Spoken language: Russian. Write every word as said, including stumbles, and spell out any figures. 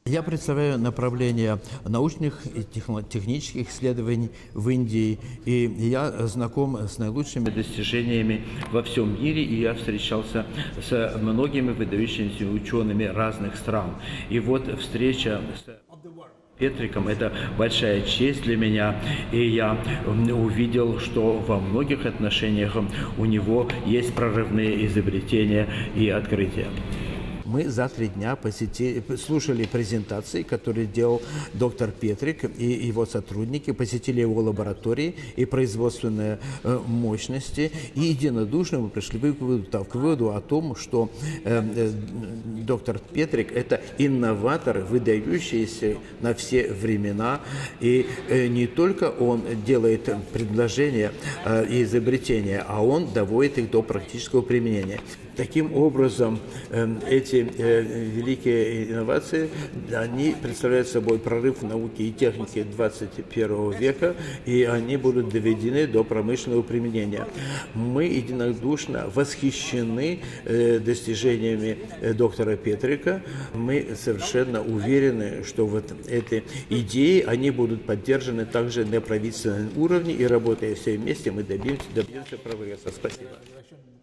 Я представляю направление научных и технических исследований в Индии, и я знаком с наилучшими достижениями во всем мире, и я встречался с многими выдающимися учеными разных стран. И вот встреча с Петриком – это большая честь для меня, и я увидел, что во многих отношениях у него есть прорывные изобретения и открытия. Мы за три дня посетили, слушали презентации, которые делал доктор Петрик и его сотрудники, посетили его лаборатории и производственные мощности, и единодушно мы пришли к выводу, к выводу о том, что э, э, доктор Петрик – это инноватор, выдающийся на все времена, и э, не только он делает предложения э, и изобретения, а он доводит их до практического применения. Таким образом, э, эти великие инновации, они представляют собой прорыв в науке и технике двадцать первого века, и они будут доведены до промышленного применения. Мы единодушно восхищены достижениями доктора Петрика. Мы совершенно уверены, что вот эти идеи, они будут поддержаны также на правительственном уровне, и работая все вместе, мы добьемся, добьемся прогресса. Спасибо.